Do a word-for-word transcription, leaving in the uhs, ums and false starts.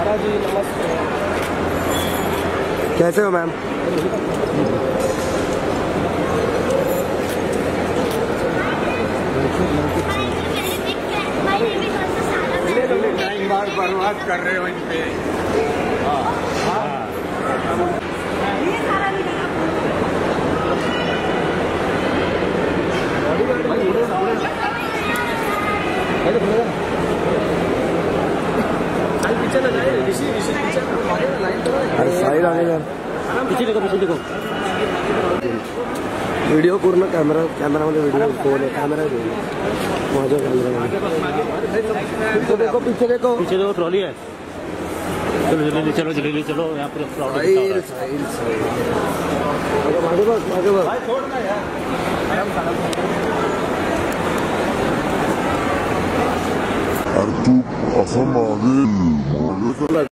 सारा जी नमस्ते। कैसे हो मैम? टाइम बार बर्बाद कर रहे हो इन पे। अरे साइड आने यार, पीछे देखो पीछे देखो। व्हिडिओ पूर्ण कॅमेरा कॅमेरामध्ये व्हिडिओ फोन आहे, कॅमेरा घेऊन माझ्या कॅमेरा पीछे देखो पीछे देखो पीछे देखो ट्रॉली है। चलो जल्दी चलो जल्दी चलो, यहाँ पर साइड साइड साइड मागे बघ मागे बघ। अरे तू असं मागे